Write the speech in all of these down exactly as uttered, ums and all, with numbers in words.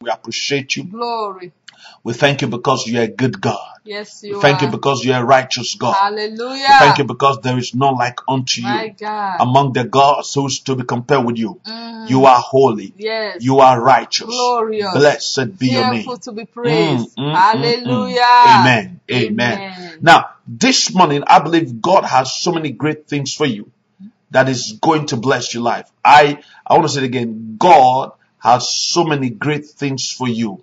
We appreciate you. Glory. We thank you because you are a good God. Yes, you We thank are. you because you are a righteous God. Hallelujah. We thank you because there is none like unto you. My God. Among the gods who is to be compared with you. Mm. You are holy. Yes. You are righteous. Glorious. Blessed be your name. Fearful to be praised. Mm, mm, Hallelujah. mm, mm. Amen. Amen. Amen. Now, this morning, I believe God has so many great things for you that is going to bless your life. I, I want to say it again. God has so many great things for you.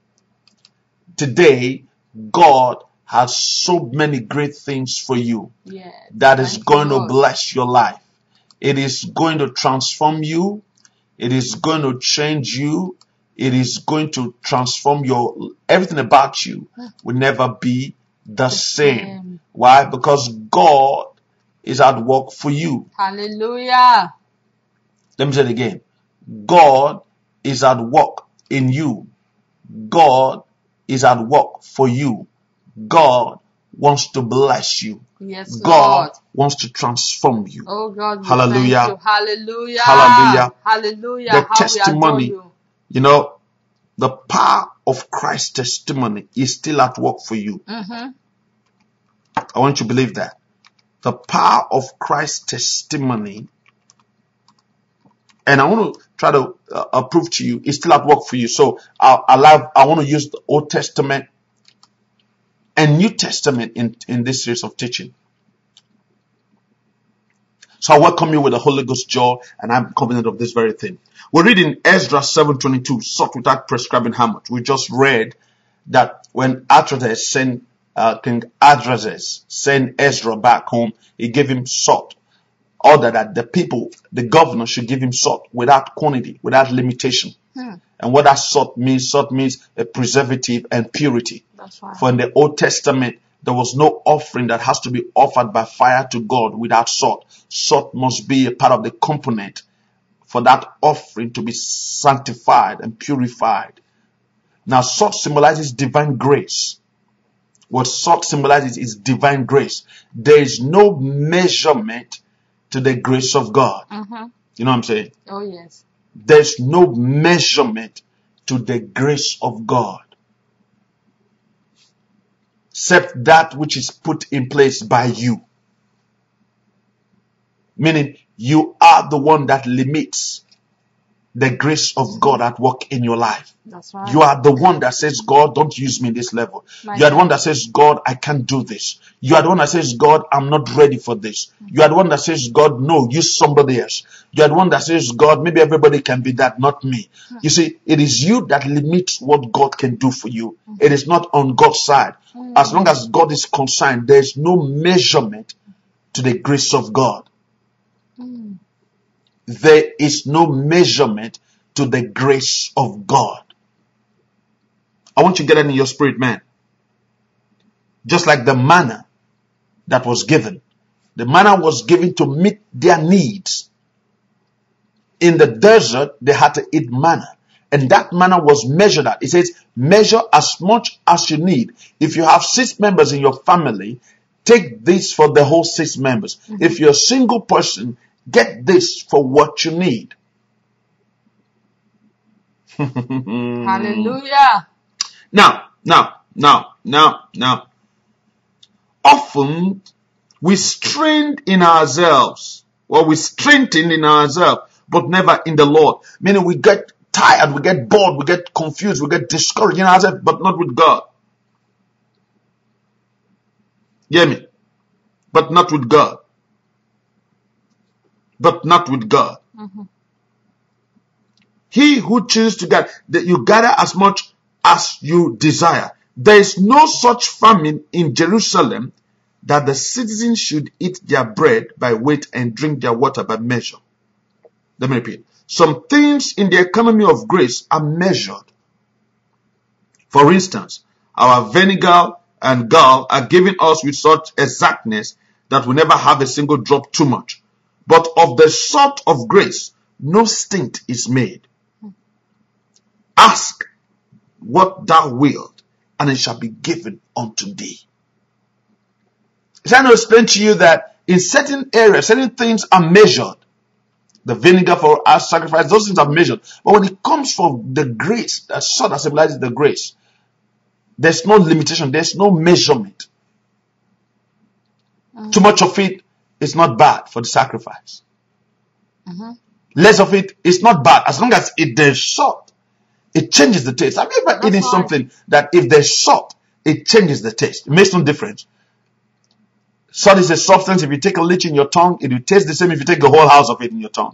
Today, God has so many great things for you Yes. that is Thank going you, to Lord. bless your life. It is going to transform you. It is going to change you. It is going to transform your, everything about you will never be the, the same. same. Why? Because God is at work for you. Hallelujah. Let me say it again. God is at work in you. God is at work for you. God wants to bless you. Yes, God Lord. wants to transform you. Oh God, we Hallelujah. thank you. Hallelujah. Hallelujah. Hallelujah. The How testimony, we adore you. You know, the power of Christ's testimony is still at work for you. Mm-hmm. I want you to believe that. The power of Christ's testimony, and I want to try to uh, prove to you, is still at work for you. So I, I, love, I want to use the Old Testament and New Testament in, in this series of teaching. So I welcome you with the Holy Ghost joy, and I'm confident of this very thing. We're reading Ezra seven twenty-two, sought without prescribing how much. We just read that when Artaxerxes sent uh, King Artaxerxes sent Ezra back home, he gave him salt. Order that the people, the governor, should give him salt without quantity, without limitation. Hmm. And what that salt means, salt means a preservative and purity. That's right. For in the Old Testament, there was no offering that has to be offered by fire to God without salt. Salt must be a part of the component for that offering to be sanctified and purified. Now, salt symbolizes divine grace. What salt symbolizes is divine grace. There is no measurement to the grace of God. Mm-hmm. You know what I'm saying? Oh, yes. There's no measurement to the grace of God, except that which is put in place by you. Meaning, you are the one that limits the grace of God at work in your life. That's right. You are the one that says, God, don't use me this level. My you are God. The one that says, God, I can't do this. You are the one that says, God, I'm not ready for this. You are the one that says, God, no, use somebody else. You are the one that says, God, maybe everybody can be that, not me. You see, it is you that limits what God can do for you. It is not on God's side. As long as God is concerned, there is no measurement to the grace of God. There is no measurement to the grace of God. I want you to get that in your spirit, man. Just like the manna that was given. The manna was given to meet their needs. In the desert, they had to eat manna. And that manna was measured at. It says, measure as much as you need. If you have six members in your family, take this for the whole six members. Mm-hmm. If you're a single person, get this for what you need. Hallelujah. Now, now, now, now, now. Often we strain in ourselves, or we strengthen in ourselves, but never in the Lord. Meaning we get tired, we get bored, we get confused, we get discouraged in ourselves, but not with God. Hear me? But not with God. But not with God. Mm-hmm. He who chooses to gather, that you gather as much as you desire. There is no such famine in Jerusalem that the citizens should eat their bread by weight and drink their water by measure. Let me repeat. Some things in the economy of grace are measured. For instance, our vinegar and gall are given us with such exactness that we never have a single drop too much. But of the sort of grace, no stint is made. Ask what thou wilt, and it shall be given unto thee. I'm trying to explain to you that in certain areas, certain things are measured. the vinegar for our sacrifice, those things are measured. But when it comes from the grace, the sword that symbolizes the grace, there's no limitation, there's no measurement. Mm-hmm. Too much of it is not bad for the sacrifice. Mm-hmm. Less of it is not bad. As long as it there's salt, it changes the taste. Have you ever eaten something that if there's salt, it changes the taste? It makes no difference. Salt is a substance. If you take a little in your tongue, it will taste the same if you take the whole house of it in your tongue.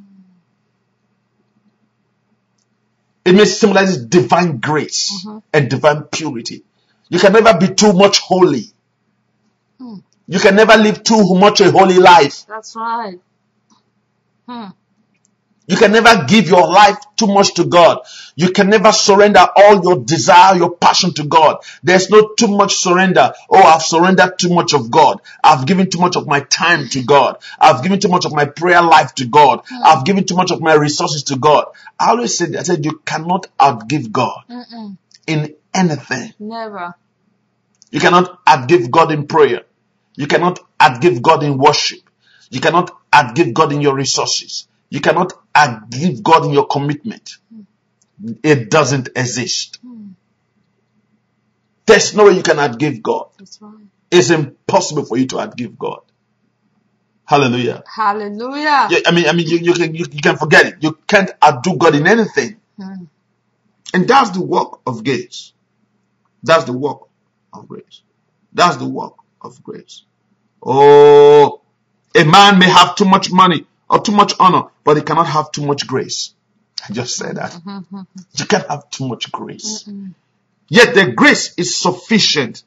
It may symbolize divine grace mm-hmm. and divine purity. You can never be too much holy. Mm. You can never live too much a holy life. That's right. Hmm. You can never give your life too much to God. You can never surrender all your desire, your passion to God. There's no too much surrender. Oh, I've surrendered too much of God. I've given too much of my time to God. I've given too much of my prayer life to God. Mm. I've given too much of my resources to God. I always said, I said, you cannot outgive God Mm-mm. in anything. Never. You cannot outgive God in prayer. You cannot outgive God in worship. You cannot outgive God in your resources. You cannot outgive God in your commitment. Mm. It doesn't exist. Mm. There's no way you can outgive God. That's right. It's impossible for you to outgive God. Hallelujah. Hallelujah. Yeah, I mean, I mean, you, you can you, you can forget it. You can't outdo God in anything. Mm. And that's the work of grace. That's the work of grace. That's the work of grace. Oh, a man may have too much money or too much honor, but he cannot have too much grace. I just said that. Mm-hmm. You can't have too much grace. Mm-mm. Yet the grace is sufficient.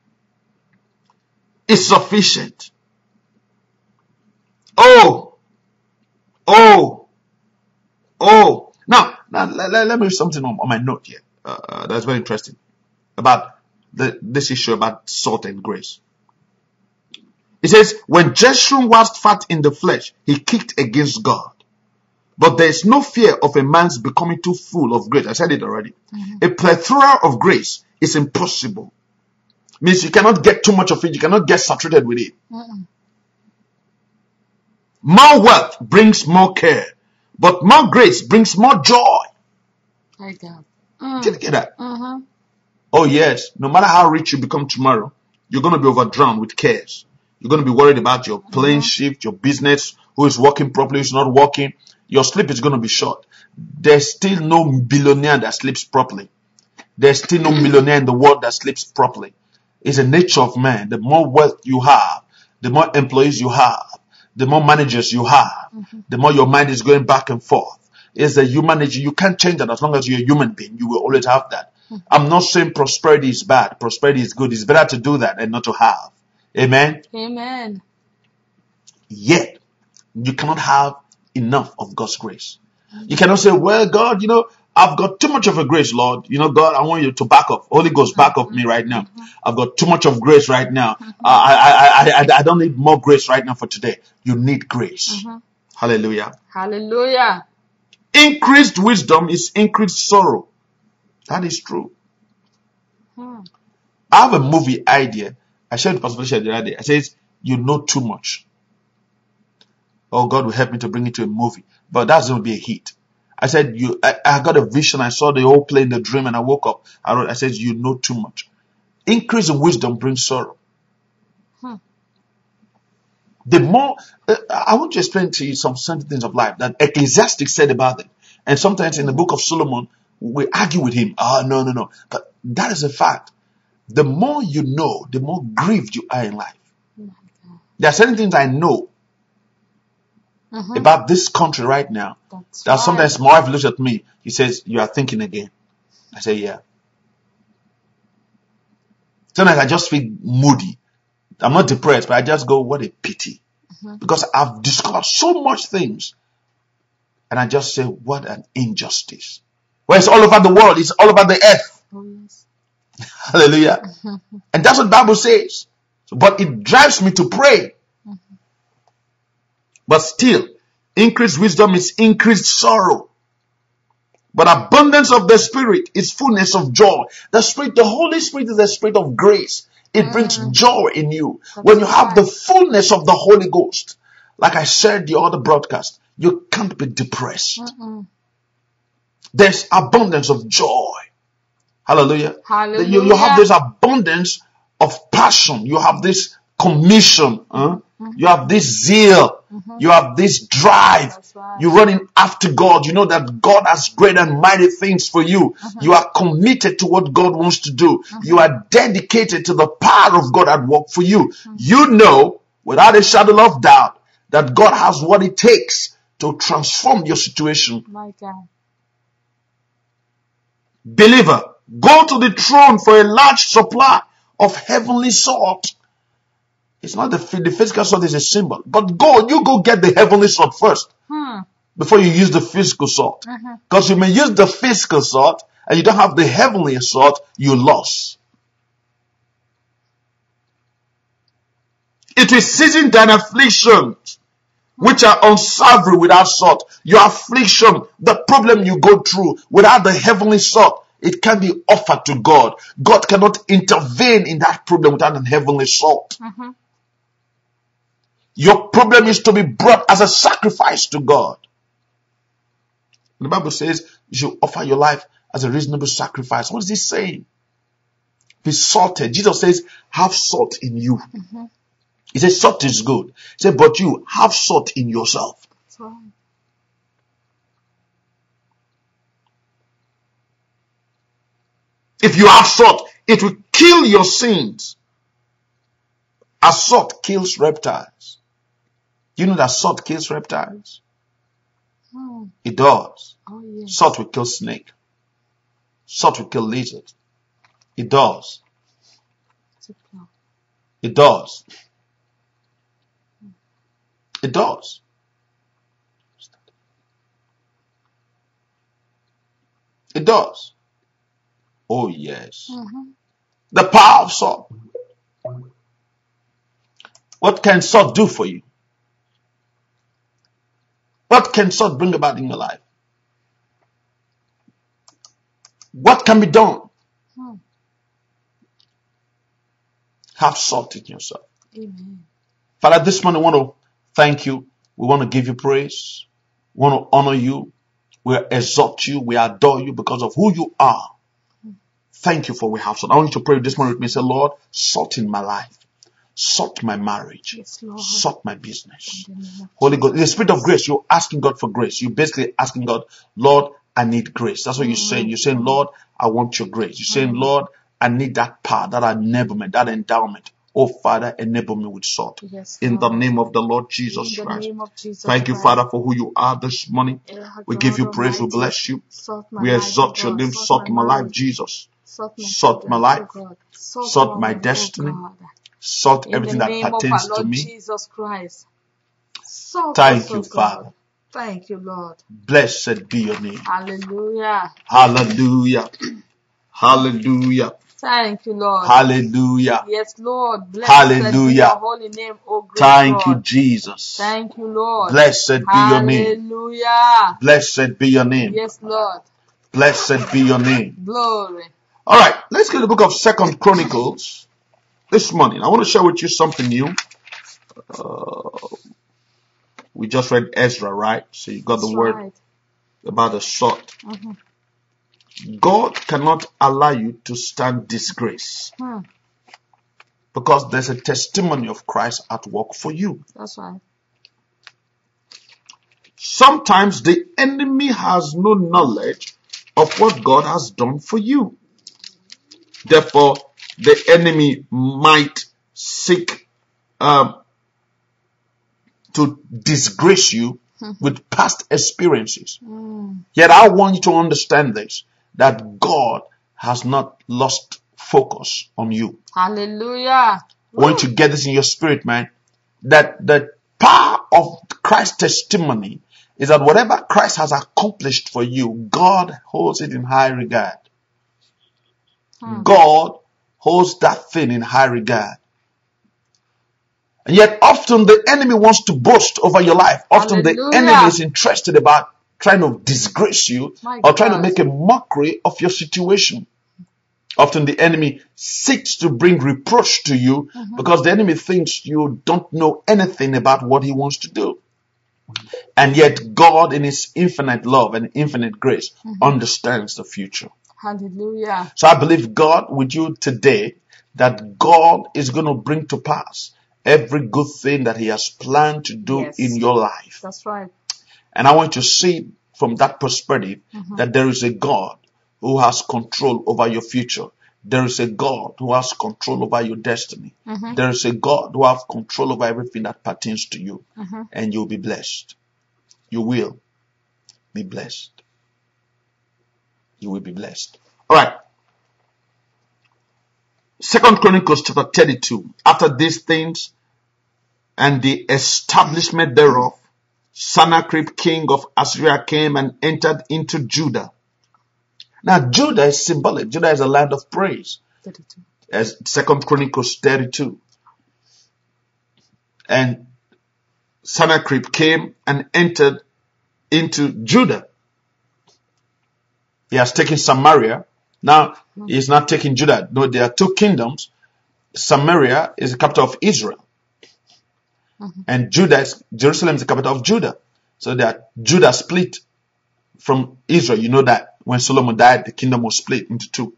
It's sufficient. Oh, oh, oh. Now, now let, let, let me read something on, on my note here. Uh, that's very interesting about the, this issue about salt and grace. It says, when Jeshurun was fat in the flesh, he kicked against God. But there is no fear of a man's becoming too full of grace. I said it already. Mm-hmm. A plethora of grace is impossible. Means you cannot get too much of it. You cannot get saturated with it. Mm-mm. More wealth brings more care. But more grace brings more joy. I got mm. Can you get that? Mm-hmm. Oh yes. No matter how rich you become tomorrow, you're going to be overdrowned with cares. You're going to be worried about your plane mm-hmm. shift, your business, who is working properly, who's not working. Your sleep is going to be short. There's still no billionaire that sleeps properly. There's still no millionaire in the world that sleeps properly. It's the nature of man. The more wealth you have, the more employees you have, the more managers you have, mm-hmm. the more your mind is going back and forth. It's the human nature. You can't change that as long as you're a human being. You will always have that. Mm-hmm. I'm not saying prosperity is bad. Prosperity is good. It's better to do that and not to have. Amen? Amen. Yet, you cannot have enough of God's grace. You cannot say, well, God, you know, I've got too much of a grace, Lord. You know, God, I want you to back up. Holy Ghost, back up me right now. I've got too much of grace right now. Uh, I, I, I, I don't need more grace right now for today. You need grace. Mm-hmm. Hallelujah. Hallelujah. Increased wisdom is increased sorrow. That is true. Hmm. I have a movie idea. I shared with Pastor Felicia the other day. I says, you know too much. Oh, God will help me to bring it to a movie. But that's going to be a hit. I said, you. I, I got a vision. I saw the whole play in the dream and I woke up. I wrote, I said, you know too much. Increase in wisdom brings sorrow. Hmm. The more, uh, I want to explain to you some certain things of life that Ecclesiastes said about it. And sometimes in the book of Solomon, we argue with him. Oh, no, no, no. But that is a fact. The more you know, the more grieved you are in life. Oh, there are certain things I know mm-hmm. about this country right now. That's that right. Sometimes my wife looks at me. He says, you are thinking again. I say, yeah. Sometimes I just feel moody. I'm not depressed, but I just go, what a pity. Mm-hmm. Because I've discovered so much things. And I just say, what an injustice. Well, it's all over the world. It's all over the earth. Oh, yes. Hallelujah. Mm-hmm. And that's what the Bible says. But it drives me to pray. Mm-hmm. But still, increased wisdom is increased sorrow. But abundance of the Spirit is fullness of joy. The Spirit, the Holy Spirit is the Spirit of grace. It mm-hmm. brings joy in you. That's when you have right. the fullness of the Holy Ghost, like I said the other broadcast, you can't be depressed. Mm-mm. There's abundance of joy. Hallelujah. Hallelujah. You, you have this abundance of passion. You have this commission. Huh? Mm-hmm. You have this zeal. Mm-hmm. You have this drive. That's right. You're running after God. You know that God has great and mighty things for you. Mm-hmm. You are committed to what God wants to do. Mm-hmm. You are dedicated to the power of God at work for you. Mm-hmm. You know, without a shadow of doubt, that God has what it takes to transform your situation. My God. Believer, go to the throne for a large supply of heavenly salt. It's not the, the physical salt is a symbol, but go, you go get the heavenly salt first Hmm. before you use the physical salt. Because Mm-hmm. you may use the physical salt and you don't have the heavenly salt, you lost. It is seasoned and afflictions which are unsavory without salt. Your affliction, the problem you go through without the heavenly salt, it can be offered to God. God cannot intervene in that problem without the heavenly salt. Mm-hmm. Your problem is to be brought as a sacrifice to God. The Bible says you should offer your life as a reasonable sacrifice. What is it saying? Be salted. Jesus says, have salt in you. Mm-hmm. He says, salt is good. He said, but you have salt in yourself. That's right. If you have salt, it will kill your sins. As salt kills reptiles. Do you know that salt kills reptiles? Oh. It does. Oh, yes. Salt will kill snake. Salt will kill lizard. It does. It does. It does. It does. Oh, yes. Mm-hmm. The power of salt. What can salt do for you? What can salt bring about in your life? What can be done? Hmm. Have salt in yourself. Amen. Father, this morning we want to thank you. We want to give you praise. We want to honor you. We exalt you. We adore you because of who you are. Thank you for we have salt. I want you to pray this morning with me. Say, Lord, salt in my life. Salt my marriage. Yes, Lord. Salt my business. Holy God, in the spirit of grace, you're asking God for grace. You're basically asking God, Lord, I need grace. That's what you're saying. You're saying, Lord, I want your grace. You're saying, Lord, I need that power, that enablement, that endowment. Oh, Father, enable me with salt. Yes, in the Lord. name of the Lord Jesus In the Christ. name of Jesus Thank you, Christ. Father, for who you are this morning. Eh, We give you God praise. We Almighty, bless you. salt my We life, exalt oh your God. name. Salt Salt my life, marriage. Jesus. Salt my Salt my children, life. oh God. Salt, Salt our my home, destiny. oh God. Salt In everything the that name of our pertains to Lord me. Jesus Christ. Salt Thank us, you, oh Father. God. Thank you, Lord. Blessed be your name. Hallelujah. Hallelujah. Hallelujah. Thank you, Lord. Hallelujah. Yes, Lord. Blessed be Hallelujah. your holy name, oh great Thank you, God. Jesus. Thank you, Lord. Blessed be your name. Hallelujah. Blessed be your name. Yes, Lord. Blessed be your name. Glory. All right, let's get the book of Second Chronicles this morning. I want to share with you something new. Uh, we just read Ezra, right? So you got That's the word right. about the salt. Mm-hmm. God cannot allow you to stand disgrace Hmm. because there's a testimony of Christ at work for you. That's right. Sometimes the enemy has no knowledge of what God has done for you. Therefore, the enemy might seek um, to disgrace you with past experiences. Mm. Yet I want you to understand this, that God has not lost focus on you. Hallelujah. I want you to get this in your spirit, man, that the power of Christ's testimony is that whatever Christ has accomplished for you, God holds it in high regard. Hmm. God holds that thing in high regard. And yet often the enemy wants to boast over your life. Often the Hallelujah. enemy is interested about trying to disgrace you My or trying to God. make a mockery of your situation. Often the enemy seeks to bring reproach to you Mhm. because the enemy thinks you don't know anything about what he wants to do. And yet God in his infinite love and infinite grace mm-hmm. understands the future. Hallelujah. So I believe God with you today that God is going to bring to pass every good thing that he has planned to do yes. in your life. That's right. And I want you to see from that perspective mm-hmm. that there is a God who has control over your future. There is a God who has control over your destiny. Mm-hmm. There is a God who has control over everything that pertains to you. Mm-hmm. And you'll be blessed. You will be blessed. You will be blessed. All right. Second Chronicles chapter thirty-two. After these things and the establishment thereof, Sennacherib king of Assyria came and entered into Judah. Now Judah is symbolic. Judah is a land of praise. thirty-two. As Second Chronicles thirty-two. And Sennacherib came and entered into Judah. He has taken Samaria. Now, mm-hmm. he is not taking Judah. No, there are two kingdoms. Samaria is the capital of Israel. Mm-hmm. And Judah is, Jerusalem is the capital of Judah. So that Judah split from Israel. You know that when Solomon died, the kingdom was split into two.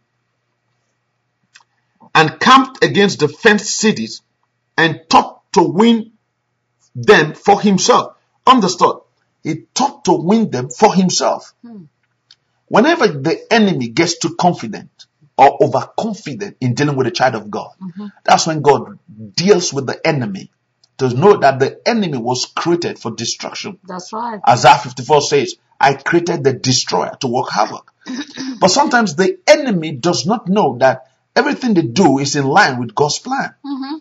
And camped against the fenced cities and thought to win them for himself. Understood? He thought to win them for himself. Hmm. Whenever the enemy gets too confident or overconfident in dealing with a child of God, mm-hmm. that's when God deals with the enemy to know that the enemy was created for destruction. That's right. Isaiah fifty-four says, I created the destroyer to work havoc. But sometimes the enemy does not know that everything they do is in line with God's plan. Mm-hmm.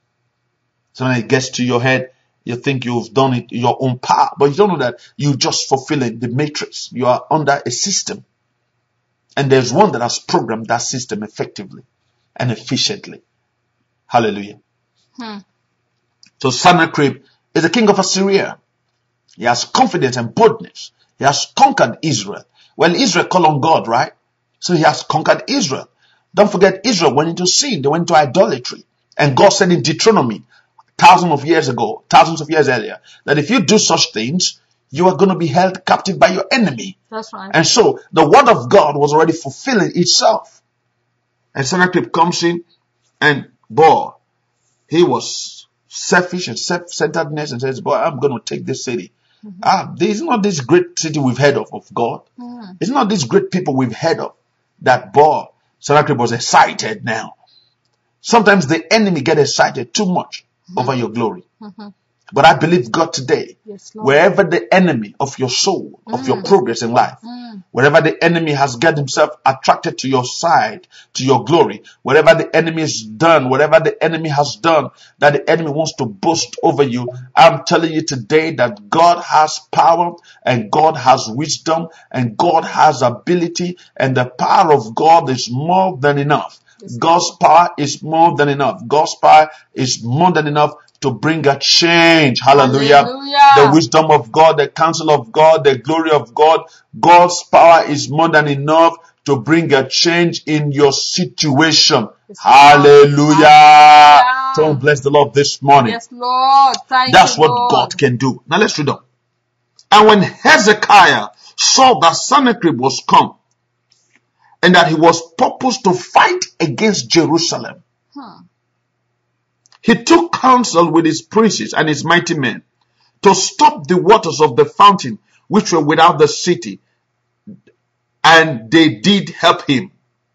So when it gets to your head, you think you've done it your own power, but you don't know that you're just fulfilling the matrix. You are under a system. And there's one that has programmed that system effectively and efficiently. Hallelujah. Hmm. So Sennacherib is the king of Assyria. He has confidence and boldness. He has conquered Israel. Well, Israel called on God, right? So he has conquered Israel. Don't forget, Israel went into sin. They went into idolatry. And God said in Deuteronomy, thousands of years ago, thousands of years earlier, that if you do such things, you are going to be held captive by your enemy. That's right. And so the word of God was already fulfilling itself. And Sennacherib comes in and, boy, he was selfish and self-centeredness and says, boy, I'm going to take this city. Mm-hmm. Ah, this is not this great city we've heard of, of God. Mm. It's not these great people we've heard of. That, boy, Sennacherib was excited now. Sometimes the enemy gets excited too much mm-hmm. over your glory. Mm-hmm. But I believe God today, yes, wherever the enemy of your soul, mm. of your progress in life, mm. wherever the enemy has got himself attracted to your side, to your glory, wherever the enemy is done, whatever the enemy has done, that the enemy wants to boast over you, I'm telling you today that God has power and God has wisdom and God has ability, and the power of God is more than enough. God's power is more than enough. God's power is more than enough to bring a change. Hallelujah. Hallelujah. The wisdom of God, the counsel of God, the glory of God. God's power is more than enough to bring a change in your situation. Yes, Hallelujah. Hallelujah. So bless the Lord this morning. Yes, Lord. Thank That's you, what Lord. God can do. Now let's read on. And when Hezekiah saw that Sennacherib was come, and that he was purposed to fight against Jerusalem, huh. he took counsel with his princes and his mighty men to stop the waters of the fountain which were without the city, and they did help him.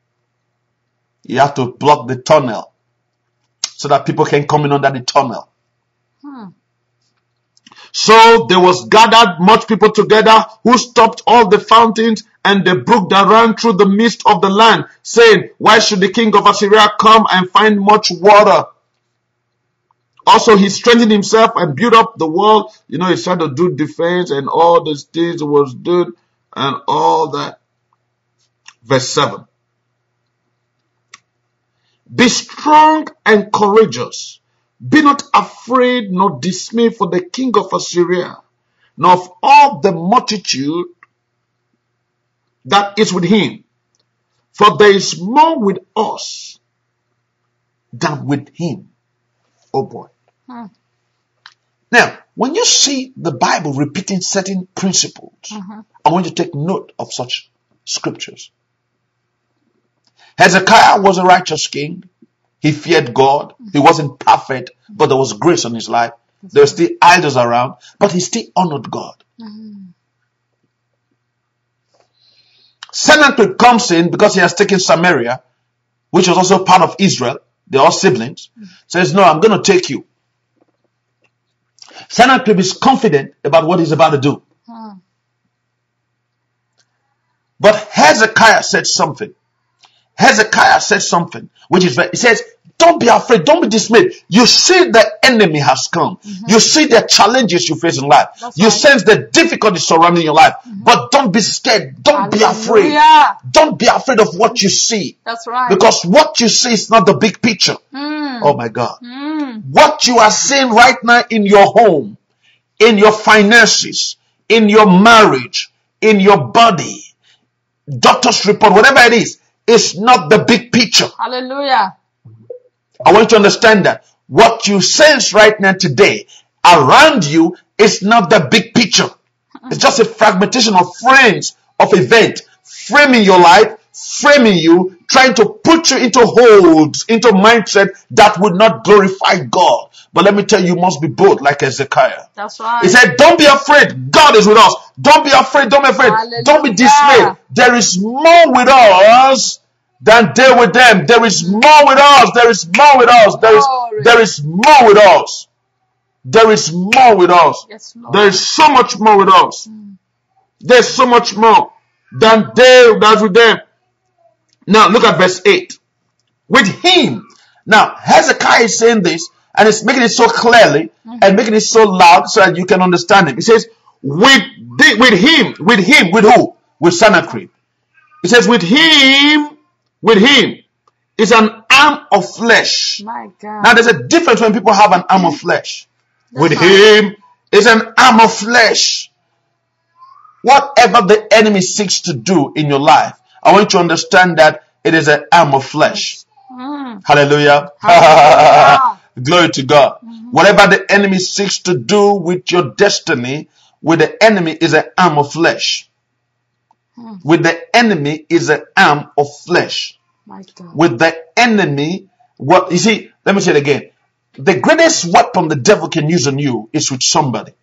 He had to block the tunnel so that people can come in under the tunnel. Huh. So there was gathered much people together, who stopped all the fountains and the brook that ran through the midst of the land, saying, why should the king of Assyria come and find much water? Also, he strengthened himself and built up the wall. You know, he tried to do defense and all these things was done and all that. Verse seven. Be strong and courageous. Be not afraid nor dismayed for the king of Assyria, nor of all the multitude that is with him. For there is more with us than with him. Oh boy. Hmm. Now, when you see the Bible repeating certain principles, Mm-hmm. I want you to take note of such scriptures. Hezekiah was a righteous king. He feared God. He wasn't perfect, but there was grace on his life. There were still idols around, but he still honored God. Mm-hmm. Sennacherib comes in because he has taken Samaria, which was also part of Israel. They're all siblings. Says, no, I'm going to take you. Sennacherib is confident about what he's about to do. Mm. But Hezekiah said something. Hezekiah said something, which is, he says, don't be afraid, don't be dismayed. You see the enemy has come. Mm-hmm. You see the challenges you face in life. That's you right. sense the difficulties surrounding your life. Mm-hmm. But don't be scared. Don't Hallelujah. Be afraid. Don't be afraid of what you see. That's right. Because what you see is not the big picture. Mm. Oh my God. Mm. What you are seeing right now in your home, in your finances, in your marriage, in your body, doctor's report, whatever it is, is not the big picture. Hallelujah. I want you to understand that what you sense right now today around you is not the big picture. It's just a fragmentation of frames of event, framing your life, framing you, trying to put you into holds, into mindset that would not glorify God. But let me tell you, you must be bold like Hezekiah. That's right. He said, don't be afraid. God is with us. Don't be afraid. Don't be afraid. Hallelujah. Don't be dismayed. There is more with us than they with them. There is more with us. There is more with us. There is, there is more with us. There is more with us. Yes, Lord. There is so much more with us. Mm. There's so much more than they that with them. Now look at verse eight. With him. Now Hezekiah is saying this, and it's making it so clearly, mm-hmm. and making it so loud so that you can understand it. He says, with the, with him, with him, with who? With Sennacherib. He says, with him, with him is an arm of flesh. My God. Now there's a difference when people have an arm of flesh. That's with right. him is an arm of flesh. Whatever the enemy seeks to do in your life, I want you to understand that it is an arm of flesh. Mm. Hallelujah. Hallelujah. Glory to God. Mm-hmm. Whatever the enemy seeks to do with your destiny, with the enemy is an arm of flesh. Mm. With the enemy is an arm of flesh. My God. With the enemy, what you see, let me say it again. The greatest weapon the devil can use on you is with somebody.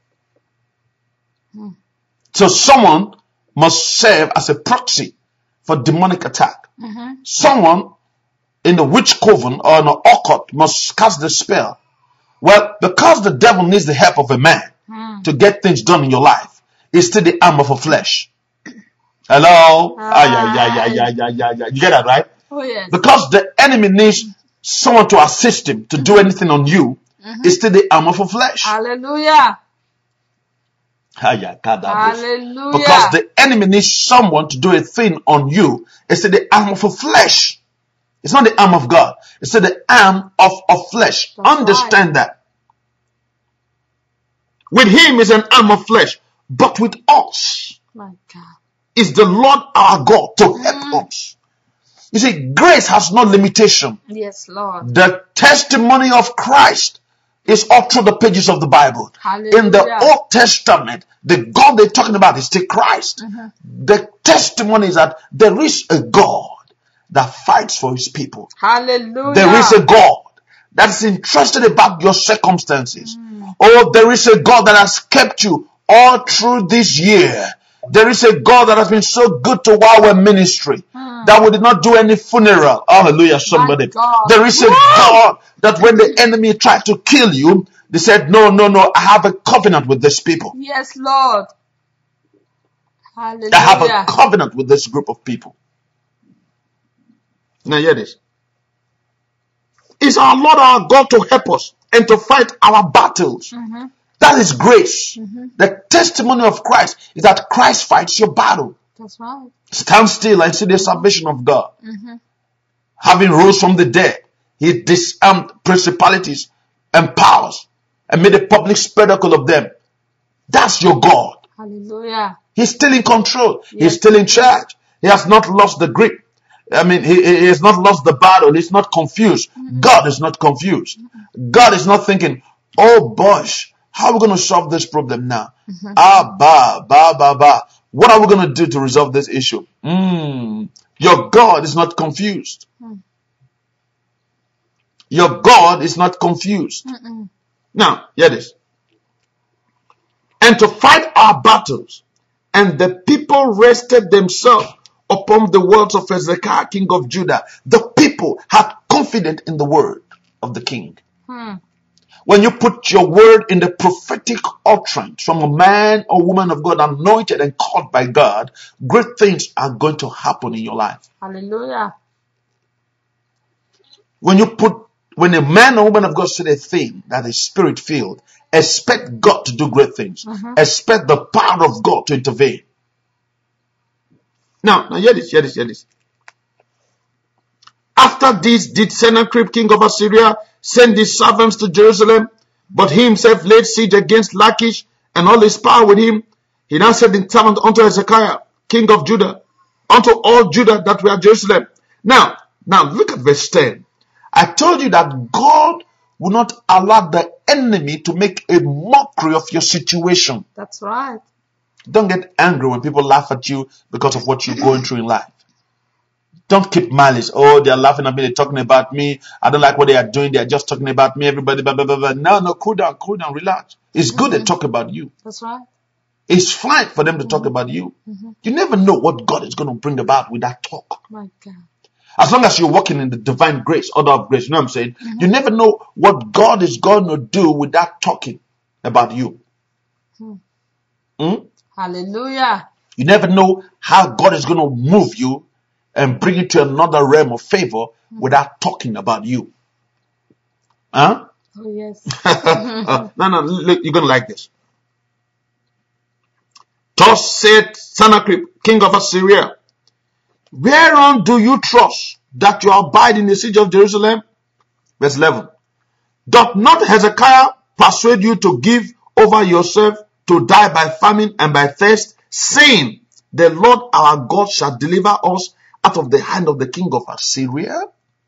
Mm. So someone must serve as a proxy for demonic attack. Mm-hmm. Someone in the witch coven or in an occult must cast the spell. Well, because the devil needs the help of a man mm. to get things done in your life, it's still the arm of a flesh. Hello? Ah. Ah, yeah, yeah, yeah, yeah, yeah, yeah, yeah. You get that, right? Oh, yes. Because the enemy needs someone to assist him to do anything on you, mm-hmm. it's still the arm of a flesh. Hallelujah. Hallelujah. Hallelujah. Because the enemy needs someone to do a thing on you, it's still the arm of a flesh. It's not the arm of God. It's still the arm of, of flesh. That's Understand right. that. With him is an arm of flesh, but with us My God. is the Lord our God to help mm. us. You see, grace has no limitation. Yes, Lord. The testimony of Christ is all through the pages of the Bible. Hallelujah. In the Old Testament, the God they're talking about is still Christ. Mm-hmm. The testimony is that there is a God that fights for his people. Hallelujah. There is a God that is interested about your circumstances. Mm. Oh, there is a God that has kept you all through this year. There is a God that has been so good to our ministry mm. that we did not do any funeral. Hallelujah, somebody. There is a Woo! God that when the enemy tried to kill you, they said, no, no, no, I have a covenant with this people. Yes, Lord. Hallelujah. I have a covenant with this group of people. Now hear this. It's our Lord our God to help us and to fight our battles. Mm-hmm. That is grace. Mm-hmm. The testimony of Christ is that Christ fights your battle. That's right. Stand still and see the salvation of God. Mm-hmm. Having rose from the dead, he disarmed principalities and powers and made a public spectacle of them. That's your God. Hallelujah. He's still in control. Yes. He's still in charge. He has not lost the grip. I mean, he, he has not lost the battle. He's not confused. Mm-hmm. God is not confused. Mm-hmm. God is not thinking, oh boy, How are we going to solve this problem now? Ah, ba, ba, ba, ba. What are we going to do to resolve this issue? Mm, your God is not confused. Your God is not confused. Mm-mm. Now, hear this. And to fight our battles, and the people rested themselves upon the words of Hezekiah, king of Judah. The people had confidence in the word of the king. Hmm. When you put your word in the prophetic utterance from a man or woman of God, anointed and called by God, great things are going to happen in your life. Hallelujah. When you put, when a man or woman of God said a thing that is spirit filled, expect God to do great things. Mm-hmm. Expect the power of God to intervene. Now, now hear this, hear this, hear this. After this did Sennacherib, king of Assyria, send his servants to Jerusalem, but he himself laid siege against Lachish and all his power with him. He now sent in servant unto Hezekiah, king of Judah, unto all Judah that were at Jerusalem. Now, now look at verse ten. I told you that God will not allow the enemy to make a mockery of your situation. That's right. Don't get angry when people laugh at you because of what you're going through in life. Don't keep malice. Oh, they're laughing at me. They're talking about me. I don't like what they are doing. They're just talking about me. Everybody, blah, blah, blah, blah. No, no, cool down, cool down, relax. It's good Mm-hmm. to talk about you. That's right. It's fine for them to talk about you. Mm-hmm. You never know what God is going to bring about with that talk. My God. As long as you're walking in the divine grace, order of grace, you know what I'm saying? Mm-hmm. You never know what God is going to do with that talking about you. Hmm. Hmm? Hallelujah. You never know how God is going to move you and bring you to another realm of favor without talking about you. Huh? Oh, yes. uh, no, no, look, you're going to like this. Thus said Sennacherib, king of Assyria, whereon do you trust that you abide in the siege of Jerusalem? Verse eleven. Doth not Hezekiah persuade you to give over yourself to die by famine and by thirst, saying, the Lord our God shall deliver us out of the hand of the king of Assyria?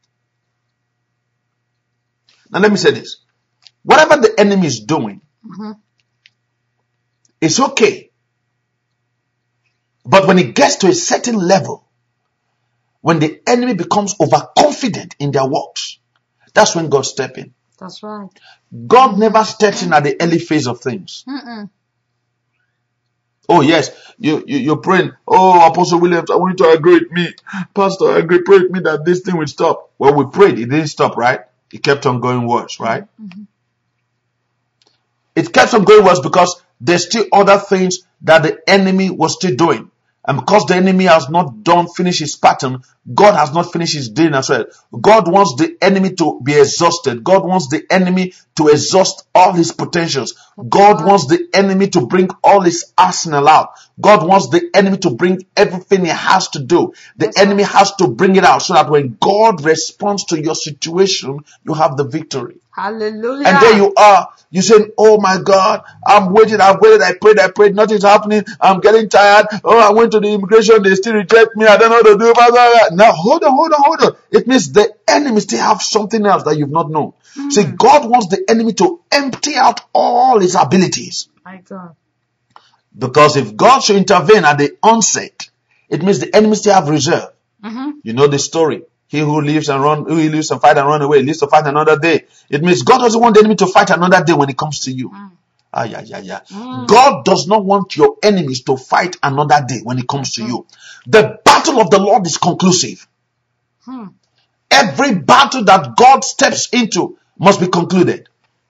Now let me say this. Whatever the enemy is doing, Mm-hmm. it's okay. But when it gets to a certain level, when the enemy becomes overconfident in their works, that's when God steps in. That's right. God never steps in at the early phase of things. Mm-mm. Oh yes, you, you, you're praying, oh Apostle Williams, I want you to agree with me. Pastor, agree, pray with me that this thing will stop. Well, we prayed, it didn't stop, right? It kept on going worse, right? Mm-hmm. It kept on going worse because there's still other things that the enemy was still doing. And because the enemy has not done, finish his pattern, God has not finished his doing as well. God wants the enemy to be exhausted. God wants the enemy to exhaust all his potentials. God wants the enemy to bring all his arsenal out. God wants the enemy to bring everything he has to do. The enemy has to bring it out so that when God responds to your situation, you have the victory. Hallelujah. And there you are. You saying, oh my God, I'm waiting, I've waited, I prayed, I prayed, nothing's happening. I'm getting tired. Oh, I went to the immigration, they still reject me. I don't know what to do. Now, hold on, hold on, hold on. It means the enemy still have something else that you've not known. Mm. See, God wants the enemy to empty out all his abilities. My God. Because if God should intervene at the onset, it means the enemy still have reserve. Mm-hmm. You know the story. He who lives and run, who lives and fight and run away, lives to fight another day. It means God doesn't want the enemy to fight another day when it comes to you. Mm. Ah, yeah, yeah, yeah. Mm. God does not want your enemies to fight another day when it comes to mm. you. The battle of the Lord is conclusive. Hmm. Every battle that God steps into must be concluded.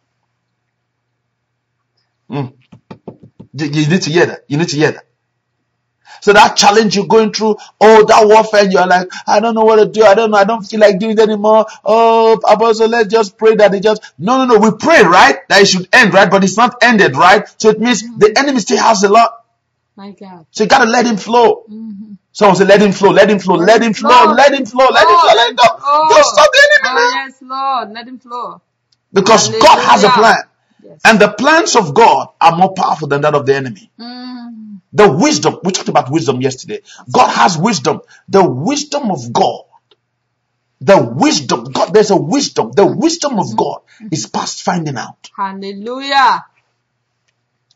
Mm. You, you need to hear that. You need to hear that. So that challenge you're going through, oh, that warfare, you're like, I don't know what to do. I don't know. I don't feel like doing it anymore. Oh, Apostle, let's just pray that it just, no, no, no. We pray, right? That it should end, right? But it's not ended, right? So it means mm-hmm. the enemy still has a lot. My God. So you got to let him flow. Mm-hmm. Someone say, let him flow, let him flow, let, let him flow, flow, let him flow, let him flow, let him go. Don't stop the enemy now. now. Oh, yes, Lord. Let him flow. Because Hallelujah. God has a plan. Yes. And the plans of God are more powerful than that of the enemy. Mm. The wisdom, we talked about wisdom yesterday. God has wisdom. The wisdom of God. The wisdom, God, there's a wisdom. The wisdom of God is past finding out. Hallelujah.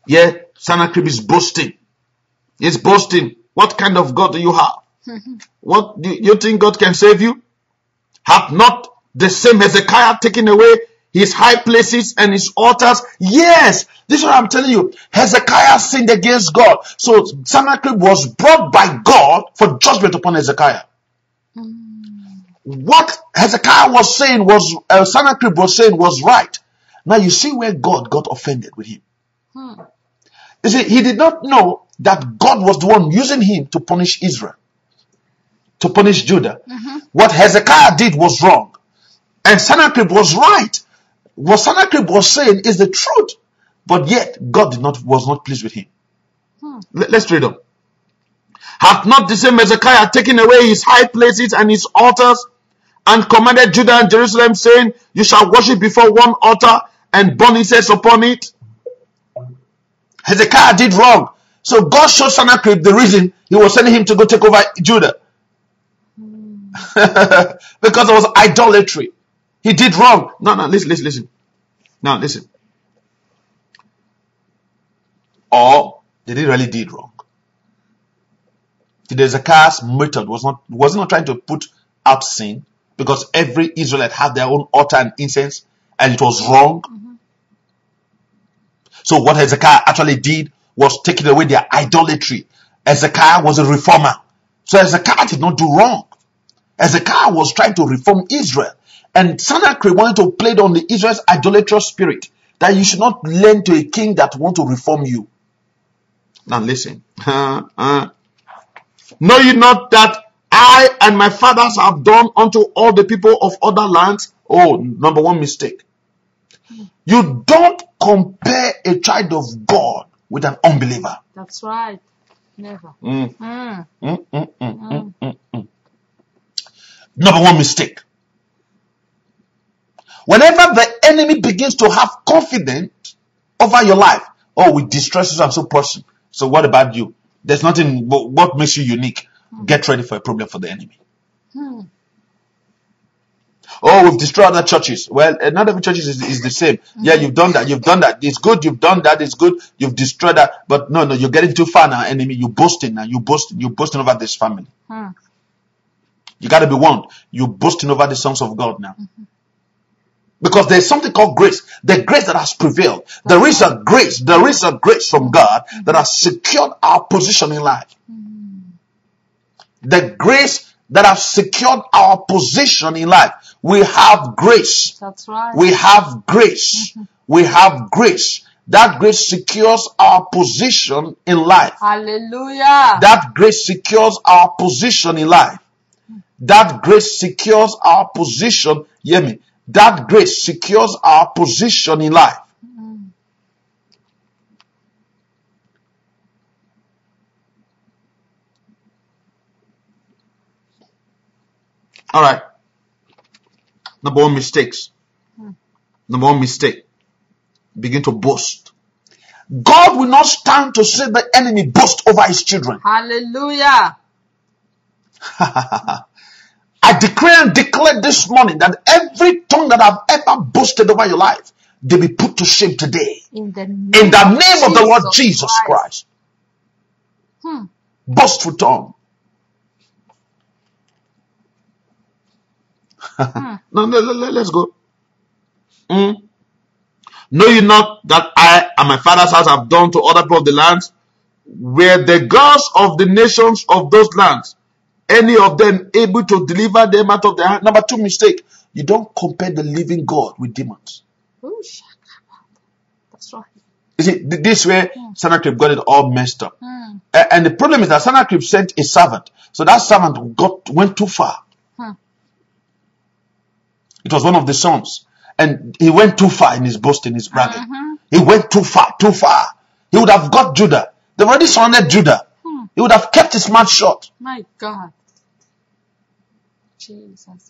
Yeah, Sennacherib is boasting. He's boasting. What kind of God do you have? What do you think God can save you? Have not the same Hezekiah taken away his high places and his altars? Yes, this is what I'm telling you. Hezekiah sinned against God. So Sennacherib was brought by God for judgment upon Hezekiah. Mm. What Hezekiah was saying was, uh, Sennacherib was saying was right. Now you see where God got offended with him. Hmm. You see, he did not know that God was the one using him to punish Israel, to punish Judah. Mm-hmm. What Hezekiah did was wrong, and Sennacherib was right. What Sennacherib was saying is the truth, but yet God did not was not pleased with him. Hmm. Let, let's read on. Hath not the same Hezekiah taken away his high places and his altars, and commanded Judah and Jerusalem, saying, you shall worship before one altar and burn incense upon it? Hezekiah did wrong. So God showed Sennacherib the reason he was sending him to go take over Judah. Mm. Because it was idolatry. He did wrong. No, no, listen, listen, listen. Now, listen. Or did he really did wrong? The Hezekiah's method was not was not trying to put out sin, because every Israelite had their own altar and incense, and it was wrong. Mm-hmm. So what Hezekiah actually did was taking away their idolatry. Hezekiah was a reformer. So Hezekiah did not do wrong. Hezekiah was trying to reform Israel. And Sennacherib wanted to play on the Israel's idolatrous spirit, that you should not lend to a king that want to reform you. Now listen. Uh, uh, know you not that I and my fathers have done unto all the people of other lands? Oh, number one mistake. You don't compare a child of God with an unbeliever. That's right. Never. Mm. Mm. Mm, mm, mm, mm, mm, mm. Number one mistake. Whenever the enemy begins to have confidence over your life, oh, we distress you and so person. So what about you? There's nothing. What makes you unique? Mm. Get ready for a problem for the enemy. Mm. Oh, we've destroyed other churches. Well, not every church is, is the same. Mm-hmm. Yeah, you've done that. You've done that. It's good. You've done that. It's good. You've destroyed that. But no, no, you're getting too far now, enemy. You're boasting now. You're boasting. You're boasting over this family. Mm. You got to be warned. You're boasting over the sons of God now. Mm-hmm. Because there's something called grace. The grace that has prevailed. There is a grace. There is a grace from God mm-hmm. that has secured our position in life. Mm-hmm. The grace that has secured our position in life. We have grace. That's right. We have grace. Mm-hmm. We have grace. That grace secures our position in life. Hallelujah. That grace secures our position in life. That grace secures our position. Hear me. That grace secures our position in life. Mm. All right. Number one, mistakes. Hmm. Number one mistake. Begin to boast. God will not stand to see the enemy boast over his children. Hallelujah. I declare and declare this morning that every tongue that I've ever boasted over your life, they be put to shame today. In the name, In the name of, of the Lord Jesus Christ. Christ. Hmm. Boastful tongue. Hmm. no, no, let, let's go. Mm. Know you not that I and my father's house have done to other people of the lands, where the gods of the nations of those lands, any of them able to deliver them out of their hand? Number two mistake. You don't compare the living God with demons. Oh, that's right. You see, this way, yeah. Sennacherib got it all messed up. Mm. And the problem is that Sennacherib sent a servant. So that servant got went too far. Hmm. It was one of the sons. And he went too far in his boasting, his bragging. Mm-hmm. He went too far, too far. He would have got Judah. They've already surrounded Judah. Hmm. He would have kept his mouth shut. My God. Jesus.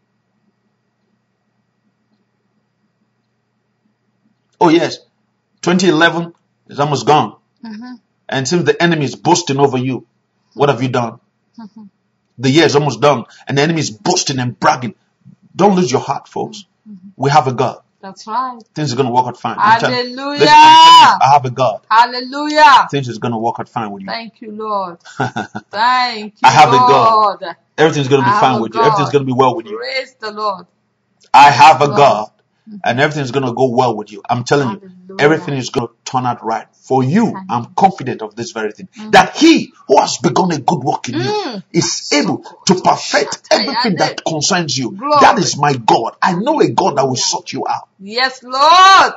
Oh yes. twenty eleven is almost gone. Mm-hmm. And since the enemy is boasting over you, what have you done? Mm-hmm. The year is almost done. And the enemy is boasting and bragging. Don't lose your heart, folks. Mm-hmm. We have a God. That's right. Things are going to work out fine. I'm telling- Hallelujah. listen, I'm telling you, I have a God. Hallelujah. Things is going to work out fine with you. Thank you, Lord. Thank you, I have a Lord. God. Everything's going to be I have fine a with you. Everything's God. going to be well with you. Praise the Lord. I have a Lord. God. And everything's going to go well with you. I'm telling you, Hallelujah. everything is going to turn out right for you. Thank I'm you. confident of this very thing. That he who has begun a good work in you Mm. is able to perfect everything that concerns you. Glory. That is my God. I know a God that will sort you out. Yes, Lord.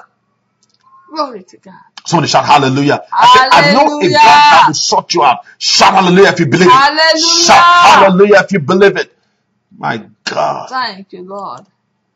Glory to God. Somebody shout hallelujah. I said, I know a Hallelujah. God that will sort you out. Shout hallelujah if you believe it. Hallelujah. Shout hallelujah if you believe it. My God. Thank you, Lord.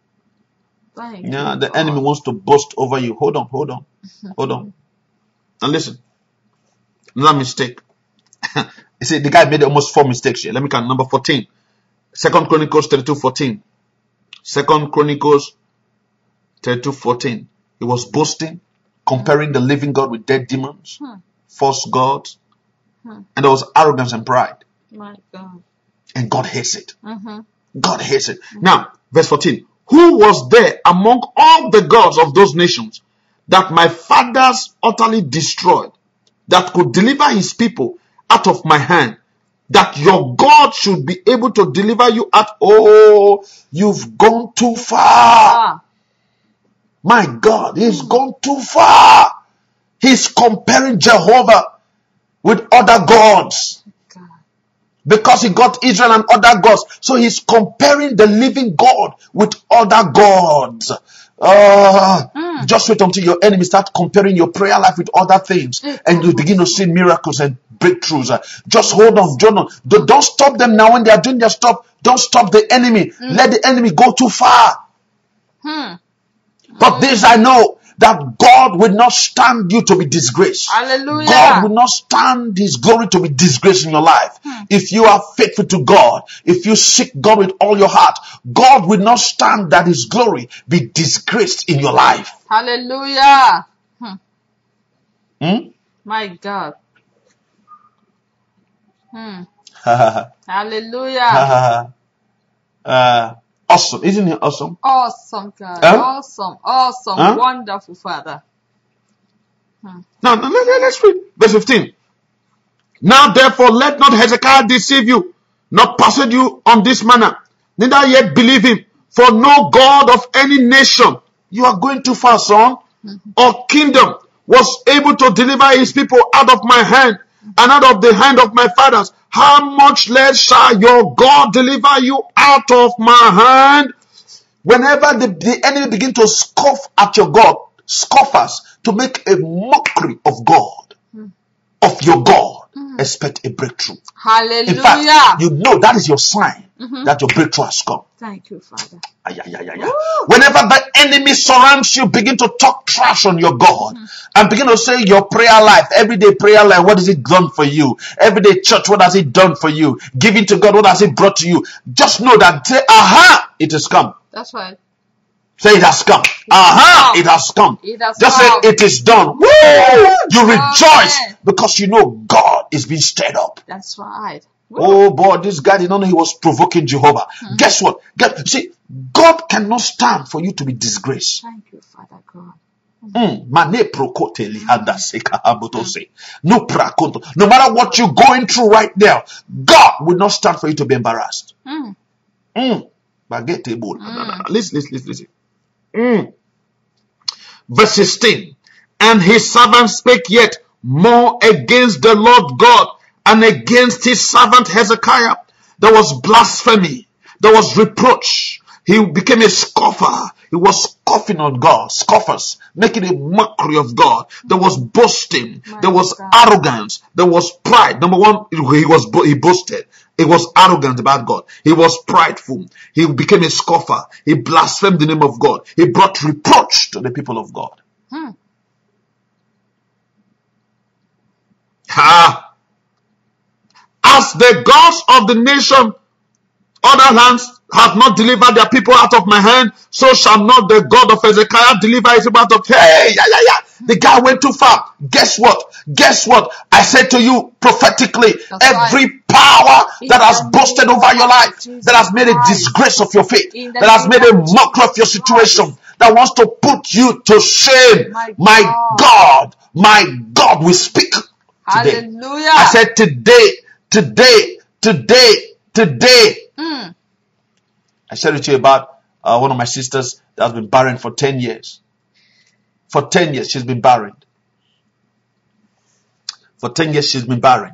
Thank Yeah, you, the Lord. enemy wants to boast over you. Hold on, hold on, hold on. Now listen. Another mistake. You see, the guy made almost four mistakes here. Let me count. Number fourteen. Second Chronicles thirty-two fourteen. Second Chronicles thirty-two fourteen. He was boasting, comparing the living God with dead demons, Hmm. false gods, Hmm. and there was arrogance and pride. My God. And God hates it. Mm-hmm. God hates it. Now, verse fourteen. Who was there among all the gods of those nations that my fathers utterly destroyed, that could deliver his people out of my hand, that your God should be able to deliver you out? Oh, you've gone too far. Ah. My God, he's gone too far. He's comparing Jehovah with other gods. God. Because he got Israel and other gods. So he's comparing the living God with other gods. Uh, Mm. Just wait until your enemy start comparing your prayer life with other things. And you begin to see miracles and breakthroughs. Uh, Just hold on, John. Don't don't stop them now when they are doing their stuff. Don't stop the enemy. Let the enemy go too far. Hmm. But this I know, that God will not stand you to be disgraced. Hallelujah. God will not stand his glory to be disgraced in your life. Hmm. If you are faithful to God, if you seek God with all your heart, God will not stand that his glory be disgraced in your life. Hallelujah. Hmm. Hmm? My God. Hmm. Hallelujah. uh, awesome. Isn't it awesome? Awesome, God. Huh? Awesome. Awesome. Huh? Wonderful, Father. Now, now let, let, let's read verse fifteen. Now therefore let not Hezekiah deceive you, nor persuade you on this manner, neither yet believe him. For no God of any nation, you are going too far, son, or kingdom was able to deliver his people out of my hand and out of the hand of my fathers. How much less shall your God deliver you out of my hand? Whenever the, the enemy begin to scoff at your God, scoffers, to make a mockery of God, of your God, expect a breakthrough. Hallelujah. In fact, you know that is your sign Mhm. that your breakthrough has come. Thank you, Father. Ay, ay, ay, ay, ay. Woo. Whenever the enemy surrounds you, begin to talk trash on your God and begin to say your prayer life, everyday prayer life, what has it done for you? Everyday church, what has it done for you? Giving to God, what has it brought to you? Just know that, say, aha, it has come. That's right. Say it has come. Aha, it has come. It has Just come. say it is done. Woo! You rejoice because you know God is being stirred up. That's right. Woo. Oh boy, this guy did not know he was provoking Jehovah. Guess what? Get, see, God cannot stand for you to be disgraced. Thank you, Father God. Mm. Mane prokote lihada seka abotose. No prakonto. No matter what you're going through right now, God will not stand for you to be embarrassed. Mm. Mm. Bagete bol. Listen, listen, listen, listen. Mm. Verse sixteen. And his servant spake yet more against the Lord God and against his servant Hezekiah. There was blasphemy. There was reproach. He became a scoffer. He was scoffing on God. Scoffers, making a mockery of God. There was boasting. My There was God. arrogance. There was pride. Number one, he was bo- he boasted. He was arrogant about God. He was prideful. He became a scoffer. He blasphemed the name of God. He brought reproach to the people of God. Hmm. Ha! As the gods of the nation, other lands, have not delivered their people out of my hand, so shall not the God of Hezekiah deliver his people out of. Hey, yeah, yeah, yeah. The guy went too far. Guess what? Guess what? I said to you prophetically, That's every right. power In that has the boasted name over of your life, Jesus that has made a Christ. disgrace of your faith, In the that has name made a of mockery of your Jesus situation, that wants to put you to shame, My my God. God, my God will speak today. Hallelujah. I said today, today, today, today. Mm. I shared with you about uh, one of my sisters that has been barren for ten years. For ten years, she's been barren. For ten years, she's been barren.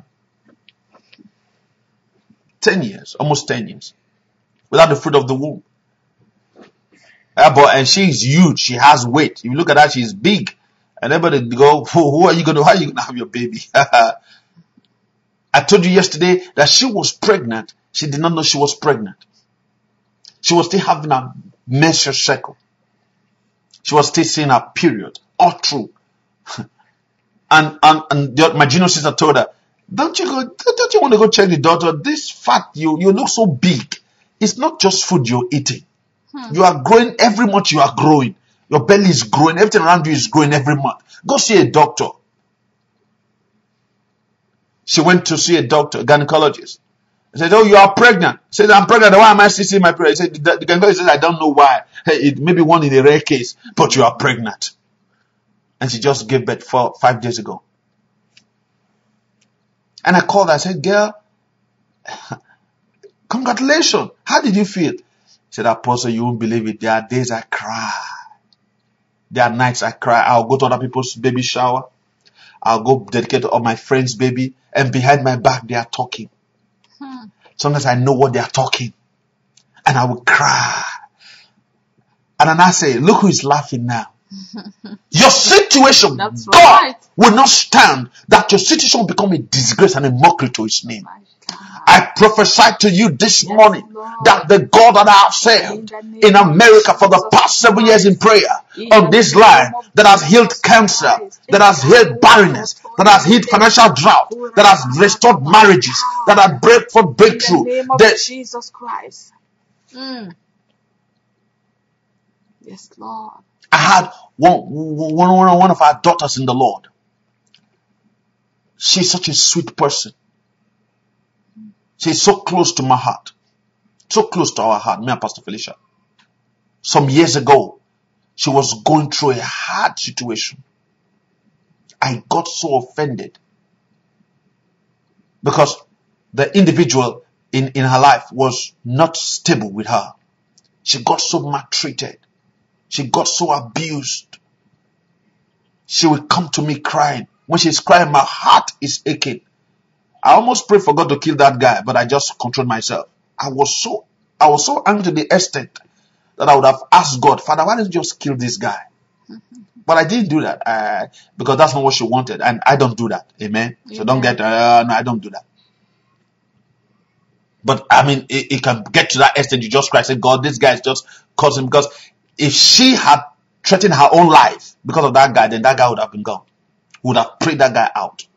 ten years, almost ten years. Without the fruit of the womb. Uh, but, and she's huge. She has weight. If you look at her, she's big. And everybody go, who, who are you going to, how are you going to have your baby? I told you yesterday that she was pregnant. She did not know she was pregnant. She was still having a menstrual cycle. She was still seeing her period. All true. and and, and the, my junior sister told her, don't you go, don't you want to go check the doctor? This fat, you, you look so big. It's not just food you're eating. Hmm. You are growing every month. You are growing. Your belly is growing. Everything around you is growing every month. Go see a doctor. She went to see a doctor, a gynecologist. He said, oh, you are pregnant. She said, I'm pregnant. Why am I still seeing my period? He said, the, the gynecologist said, I don't know why. Hey, it may be one in a rare case, but you are pregnant. And she just gave birth four, five days ago. And I called her. I said, girl, congratulations. How did you feel? She said, Apostle, you won't believe it. There are days I cry. There are nights I cry. I'll go to other people's baby shower. I'll go dedicate to all my friends' baby. And behind my back, they are talking. Hmm. Sometimes I know what they are talking. And I will cry. And then I say, look who is laughing now. Your situation, That's God right. will not stand that your situation will become a disgrace and a mockery to his name. I prophesy to you this yes, morning Lord. That the God that I have served in, in America for the past seven years in prayer in on this line that has healed cancer, that has healed barrenness, that has healed financial drought, that has restored marriages, that has brought forth breakthrough. In the name of that, Jesus Christ. Mm. Yes, Lord. I had one, one, one of our daughters in the Lord. She's such a sweet person. She's so close to my heart. So close to our heart, me and Pastor Felicia. Some years ago, she was going through a hard situation. I got so offended. Because the individual in, in her life was not stable with her. She got so maltreated. She got so abused. She would come to me crying. When she's crying, my heart is aching. I almost prayed for God to kill that guy, but I just controlled myself. I was so, I was so angry to the extent that I would have asked God, Father, why don't you just kill this guy? But I didn't do that uh, because that's not what she wanted, and I don't do that. Amen. Amen. So don't get, uh, no, I don't do that. But I mean, it, it can get to that extent. You just cry, say, God, this guy is just causing. Because if she had threatened her own life because of that guy, then that guy would have been gone. Would have prayed that guy out.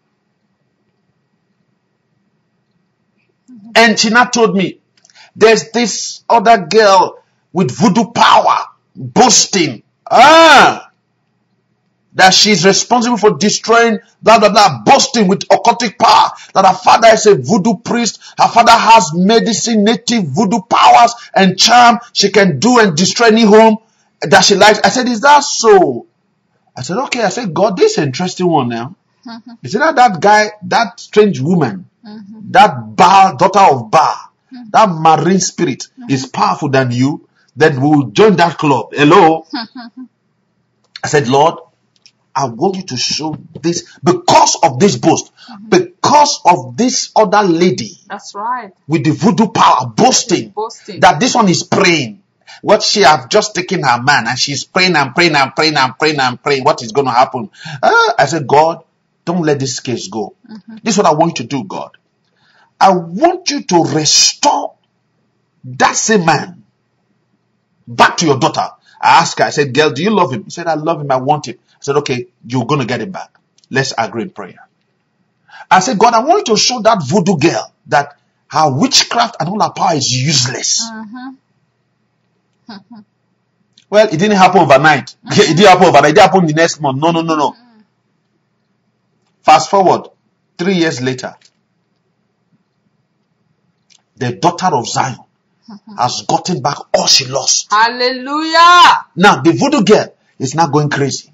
And she now told me, there's this other girl with voodoo power, boasting, ah, that she's responsible for destroying, blah, blah, blah, boasting with occultic power, that her father is a voodoo priest, her father has medicine, native voodoo powers and charm she can do and destroy any home that she likes. I said, is that so? I said, okay. I said, God, this is an interesting one now. Mm-hmm. He said, that, that guy, that strange woman, mm-hmm. that Baal, daughter of Baal, mm-hmm. that marine spirit mm-hmm. is powerful than you, then we will join that club. Hello? Mm-hmm. I said, Lord, I want you to show this because of this boast, mm-hmm. because of this other lady. That's right. With the voodoo power, boasting, boasting. That this one is praying. What she have just taken her man and she's praying and praying and praying and praying and praying. What is going to happen? Uh, I said, God, don't let this case go. Mm-hmm. This is what I want you to do, God. I want you to restore that same man back to your daughter. I asked her, I said, girl, do you love him? She said, I love him. I want him. I said, okay, you're going to get him back. Let's agree in prayer. I said, God, I want you to show that voodoo girl that her witchcraft and all her power is useless. Mm-hmm. Mm-hmm. Well, it didn't happen overnight. Mm-hmm. It didn't happen overnight. It didn't happen the next month. No, no, no, no. Mm-hmm. Fast forward, three years later, the daughter of Zion has gotten back all she lost. Hallelujah. Now, the voodoo girl is not going crazy.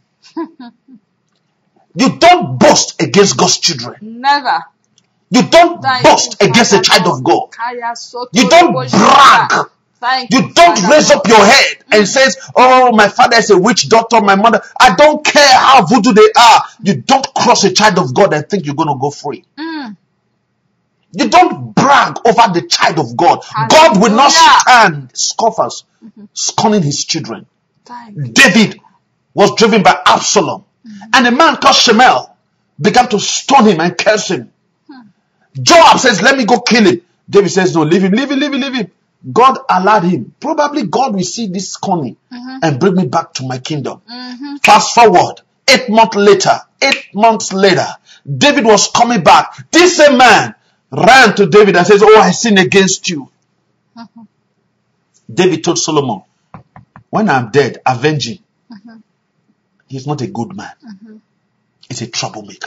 You don't boast against God's children. Never. You don't Thank boast you, against a Father child God. of God. Kaya soto You don't robo brag. shaka. Thank You you, don't Father raise God. up your head and says, oh, my father is a witch doctor, my mother. I don't care how voodoo they are. You don't cross a child of God and think you're going to go free. Mm. You don't brag over the child of God. God will not Hallelujah. stand scoffers, scorning his children. Thank you. David was driven by Absalom. And a man called Shemuel began to stone him and curse him. Joab says, let me go kill him. David says, no, leave him, leave him, leave him, leave him. God allowed him. Probably God will see this scorning Mm-hmm. and bring me back to my kingdom. Mm-hmm. Fast forward, eight months later, eight months later, David was coming back. This same man ran to David and says, oh, I sin against you. Mm-hmm. David told Solomon, when I'm dead, avenge him. Mm-hmm. He's not a good man. Mm-hmm. He's a troublemaker.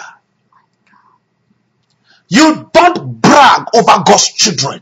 You don't brag over God's children.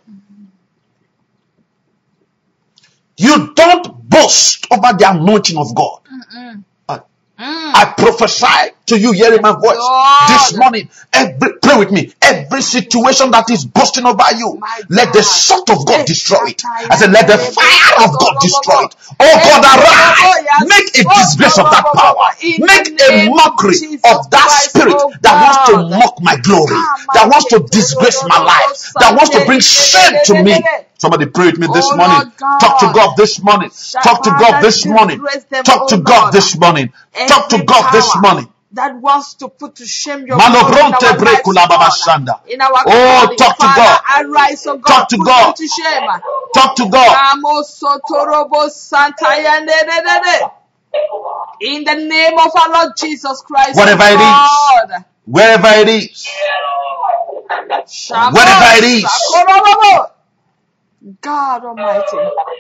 You don't boast over the anointing of God. Mm-mm. Uh, Mm. I prophesy to you hearing my voice Lord. this morning. Every, pray with me. Every situation that is boasting over you, My let the God. sword of God Yes, destroy it. Hezekiah, I said, let the fire of God destroy it. Oh God, arise. Make a disgrace of that power. In Make the a name of mockery Jesus of that Christ, spirit oh that wants to God. mock my glory, that wants to disgrace my life, that wants to bring shame to me. Somebody pray with me this Oh, morning. Lord God. Talk to God this morning. Talk to God this morning. Disgrace them, Talk to oh God Lord. this morning. Talk to Every God this power morning. that wants to put to shame your glory in Malobronte our lives, brekula baba God, shanda. in our Oh, calling. talk to Father, God. arise, oh God, Talk to put God. them to shame. Talk to God. Ramos Sotorobo Santaya Nedede. In the name of our Lord Jesus Christ, Whatever oh it God. is, wherever it is, Shamos whatever it is, Sakorobo. God Almighty,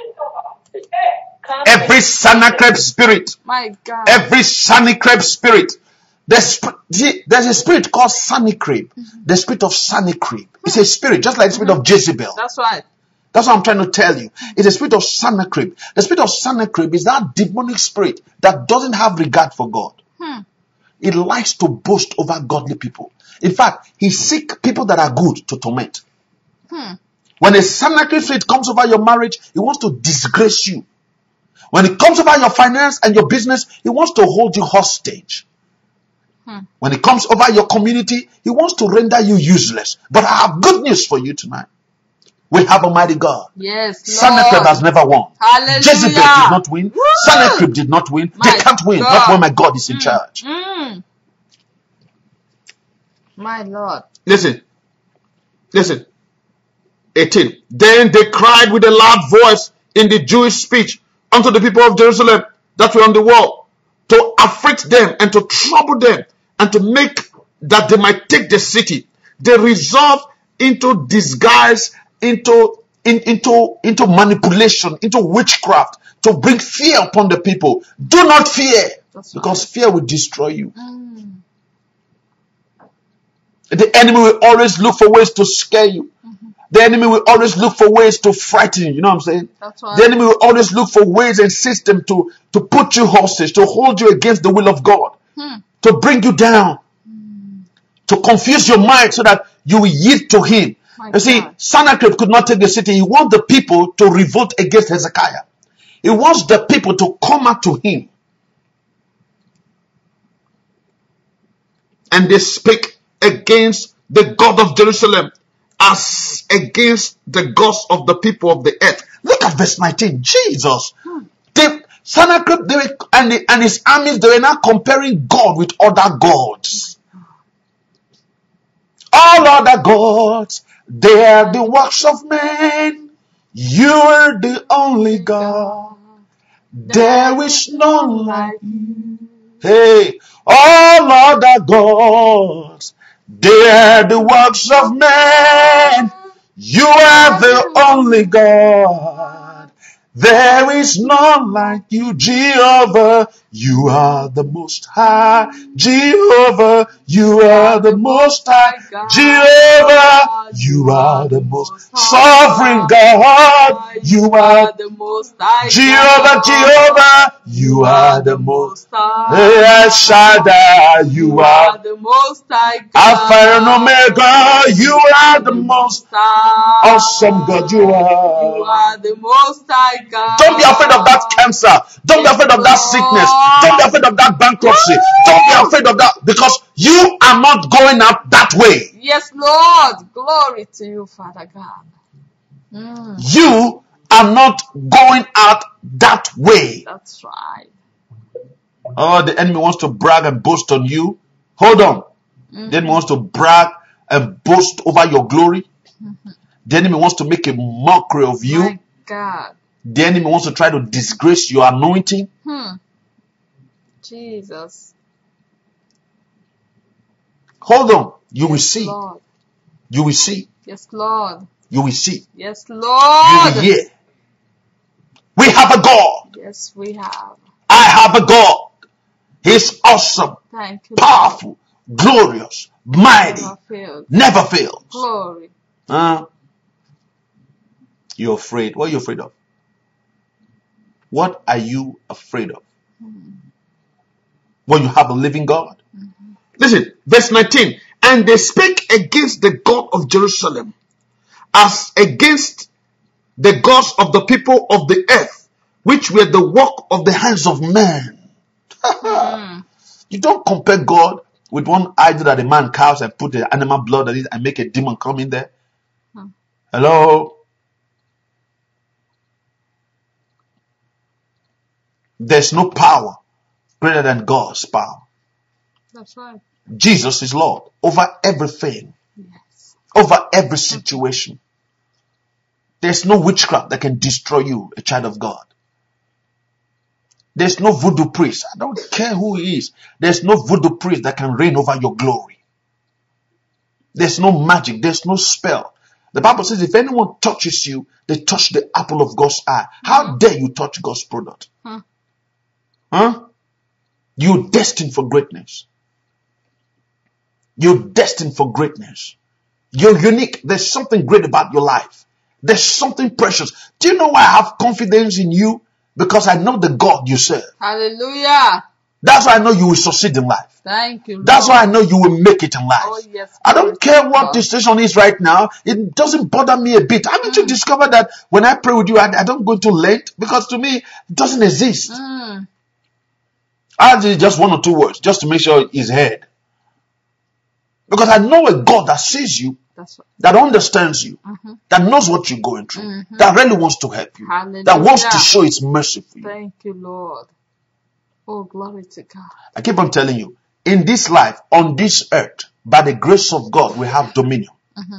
every Sennacherib spirit, my God. every Sennacherib spirit, there's, there's a spirit called Sennacherib, the spirit of Sennacherib. It's a spirit, just like the spirit of Jezebel. That's right. That's what I'm trying to tell you. It's a spirit of Sennacherib. The spirit of Sennacherib is that demonic spirit that doesn't have regard for God. Hmm. It likes to boast over godly people. In fact, he seeks people that are good to torment. Hmm. When a Sennacherib spirit comes over your marriage, he wants to disgrace you. When it comes over your finance and your business, he wants to hold you hostage. Hmm. When it comes over your community, he wants to render you useless. But I have good news for you tonight. We have Almighty God. Yes, Sennacherib Lord. has never won. Hallelujah. Jezebel did not win. Woo! Sennacherib did not win. My They can't win. God. Not when my God is in Mm. charge. Mm. My Lord. Listen. Listen. eighteen. Then they cried with a loud voice in the Jewish speech unto the people of Jerusalem that were on the wall, to afflict them and to trouble them and to make that they might take the city. They resolved into disguise, into in, into into manipulation, into witchcraft, to bring fear upon the people. Do not fear, That's because right. fear will destroy you. Mm. The enemy will always look for ways to scare you. Mm-hmm. The enemy will always look for ways to frighten you. You know what I'm saying? That's right. The enemy will always look for ways and system to, to put you hostage, to hold you against the will of God, Hmm. to bring you down, to confuse your mind so that you will yield to him. My You see, God. Sennacherib could not take the city. He wants the people to revolt against Hezekiah. He wants the people to come out to him. And they speak against the God of Jerusalem as against the gods of the people of the earth. Look at verse nineteen. Jesus. Hmm. They, Sennacherib they were, and, the, and his armies, they were now comparing God with other gods. All other gods, they are the works of men. You are the only God. There is none like you. Hey, all other gods, they are the works of men. You are the only God. There is none like you, Jehovah. You are the most high. Jehovah, you are the most high. Jehovah, you are the most sovereign God. You are the most high. Jehovah, Jehovah, you are the most high. El Shaddai, you are the most high God. Alpha and Omega, you are the most awesome God. You are. You are the most high God. Don't be afraid of that cancer. Don't be afraid of that sickness. Don't be afraid of that bankruptcy. Don't be afraid of that, because you are not going out that way. Yes, Lord. Glory to you, Father God. Mm. You are not going out that way. That's right. Oh, the enemy wants to brag and boast on you. Hold on. Mm-hmm. The enemy wants to brag and boast over your glory. Mm-hmm. The enemy wants to make a mockery of you. My God. The enemy wants to try to disgrace your anointing. Hmm. Jesus. Hold on. You yes, will see. Lord. You will see. Yes, Lord. You will see. Yes, Lord. You will hear. We have a God. Yes, we have. I have a God. He's awesome. Thank you, powerful, Lord. Glorious, mighty, never fails. Never fails. Glory. Uh, you're afraid. What are you afraid of? What are you afraid of? Mm-hmm. When you have a living God? Mm-hmm. Listen, verse nineteen. And they spake against the God of Jerusalem as against the gods of the people of the earth, which were the work of the hands of men. Mm. You don't compare God with one idol that a man carves and put the animal blood on it and make a demon come in there. Hmm. Hello? There's no power greater than God's power. That's right. Jesus is Lord over everything. Yes. Over every situation. There's no witchcraft that can destroy you, a child of God. There's no voodoo priest. I don't care who he is. There's no voodoo priest that can reign over your glory. There's no magic. There's no spell. The Bible says if anyone touches you, they touch the apple of God's eye. How mm-hmm. dare you touch God's product? Hmm. Huh? You're destined for greatness. You're destined for greatness. You're unique. There's something great about your life. There's something precious. Do you know why I have confidence in you? Because I know the God you serve. Hallelujah. That's why I know you will succeed in life. Thank you, Lord. That's why I know you will make it in life. Oh, yes, I don't care what the situation is right now. It doesn't bother me a bit. Haven't mm. you discovered that when I pray with you, I, I don't go into length? Because to me, it doesn't exist. Mm. I did just one or two words just to make sure he's heard. Because I know a God that sees you, That's right. that understands you, mm-hmm. that knows what you're going through, mm-hmm. that really wants to help you, Hallelujah. That wants to show its mercy for you. Thank you, Lord. Oh, glory to God. I keep on telling you, in this life, on this earth, by the grace of God, we have dominion. Mm-hmm.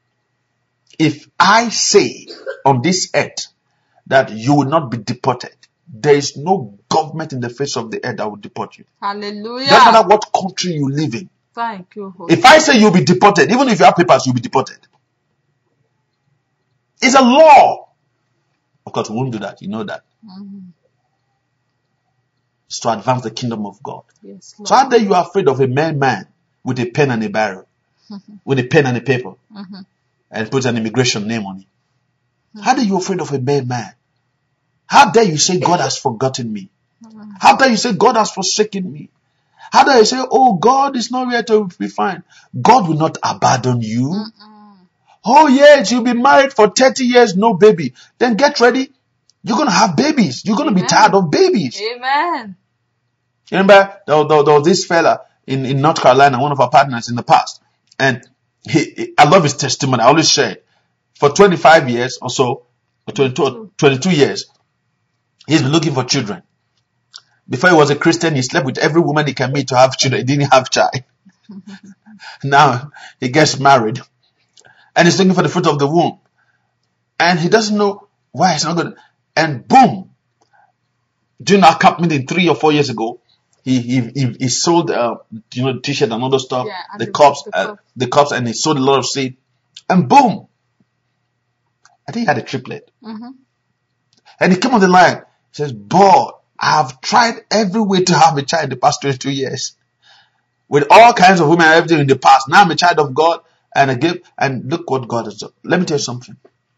If I say on this earth that you will not be deported, there is no government in the face of the earth that will deport you. Hallelujah. Doesn't matter what country you live in. Thank you, Holy If I say you'll be deported, even if you have papers, you'll be deported. It's a law. Of course, we won't do that. You know that. Mm-hmm. It's to advance the kingdom of God. Yes, Lord. So how dare you are afraid of a mere man with a pen and a barrel, mm-hmm. with a pen and a paper, mm-hmm. and puts an immigration name on it? Mm-hmm. How dare you afraid of a mere man? How dare you say God has forgotten me? Mm-hmm. How dare you say God has forsaken me? How do I say, oh, God is not here to be fine? God will not abandon you. Mm-mm. Oh, yes, you'll be married for thirty years, no baby. Then get ready. You're going to have babies. You're going to be tired of babies. Amen. Remember, there was, there was this fella in, in North Carolina, one of our partners in the past. And he, he, I love his testimony. I always share it. For twenty-five years or so, or twenty-two, twenty-two years, he's been looking for children. Before he was a Christian, he slept with every woman he can meet to have children. He didn't have child. Now he gets married and he's looking for the fruit of the womb. And he doesn't know why it's not good. And boom, during our cup meeting three or four years ago, he he he, he sold uh, you know, t-shirt and other stuff, yeah, the, the cups, the, uh, the cups, and he sold a lot of seed. And boom, I think he had a triplet. Mm-hmm. And he came on the line. He says, boy, I've tried every way to have a child in the past twenty-two years. With all kinds of women and everything in the past. Now I'm a child of God and I give, and look what God has done. Let me tell you something.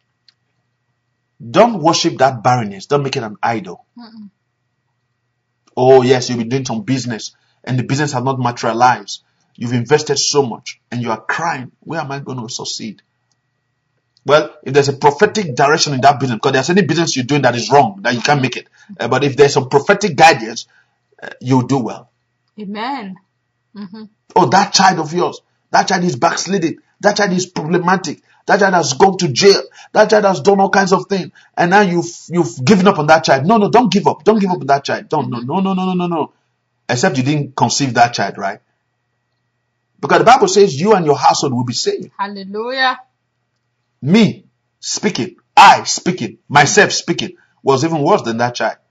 Don't worship that barrenness. Don't make it an idol. Mm-mm. Oh yes, you'll be doing some business and the business has not materialized. You've invested so much and you are crying. Where am I going to succeed? Well, if there's a prophetic direction in that business, because there's any business you're doing that is wrong, that you can't make it. Uh, but if there's some prophetic guidance, uh, you'll do well. Amen. Mm-hmm. Oh, that child of yours, that child is backsliding. That child is problematic. That child has gone to jail. That child has done all kinds of things. And now you've you've given up on that child. No, no, don't give up. Don't give up on that child. Don't, no, no, no, no, no, no, no. Except you didn't conceive that child, right? Because the Bible says you and your household will be saved. Hallelujah. Me speaking, I speaking, myself speaking was even worse than that child.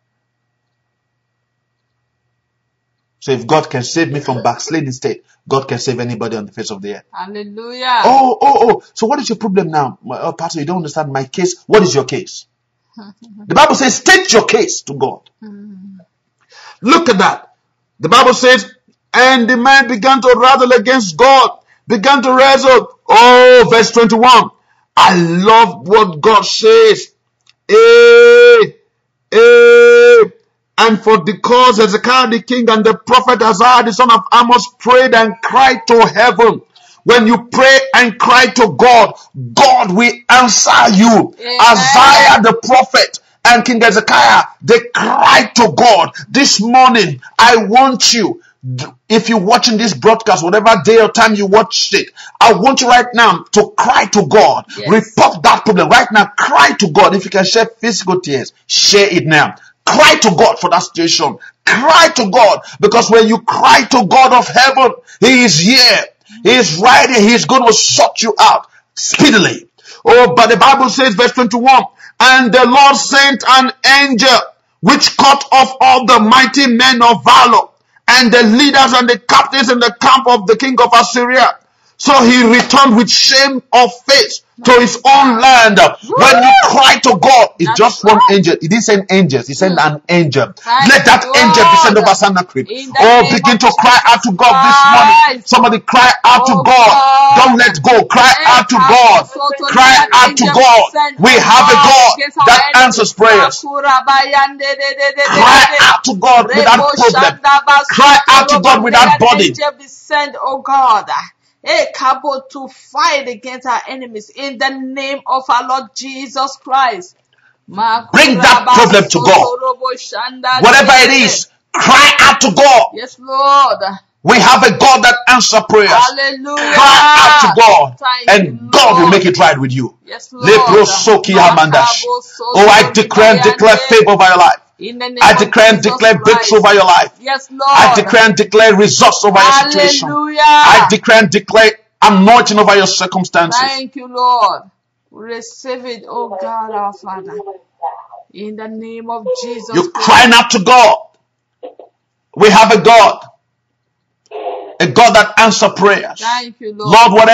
So if God can save me from backsliding state, God can save anybody on the face of the earth. Hallelujah. Oh, oh, oh. So what is your problem now? Oh, Pastor, you don't understand my case. What is your case? The Bible says, state your case to God. Look at that. The Bible says, and the man began to rattle against God, began to wrestle. Oh, verse twenty-one. I love what God says. Eh, eh. And for the cause Hezekiah the king and the prophet Isaiah the son of Amos prayed and cried to heaven. When you pray and cry to God, God will answer you. Amen. Isaiah the prophet and King Hezekiah, they cried to God. This morning, I want you, if you're watching this broadcast, whatever day or time you watched it, I want you right now to cry to God. Yes. Report that problem. Right now, cry to God. If you can share physical tears, share it now. Cry to God for that situation. Cry to God. Because when you cry to God of heaven, He is here. He is right here. He is going to sort you out speedily. Oh, but the Bible says, verse twenty-one, and the Lord sent an angel which cut off all the mighty men of valor and the leaders and the captains in the camp of the king of Assyria. So he returned with shame of face to his own land. When you cry to God, it's just one angel. He didn't send angels. He sent an angel. Let that angel descend over Sanakrit. Oh, begin to cry out to God this morning. Somebody cry out to God. Don't let go. Cry out to God. Cry out to God. We have a God that answers prayers. Cry out to God without problem. Cry out to God without body. Oh God. Hey, Kabo, to fight against our enemies in the name of our Lord Jesus Christ. Bring that problem to God. Whatever it is, cry out to God. Yes, Lord. We have a God that answers prayers. Hallelujah. Cry out to God, Thank and you, God Lord. will make it right with you. Yes, Lord. Oh, I declare and declare favor over your life. I declare and declare breakthrough over your life. Yes, Lord. I declare and declare results over your situation. Hallelujah. I declare and declare anointing over your circumstances. Thank you, Lord. Receive it, oh God, our Father. In the name of Jesus. You're crying out to God. We have a God. A God that answers prayers. Thank you, Lord. Lord, whatever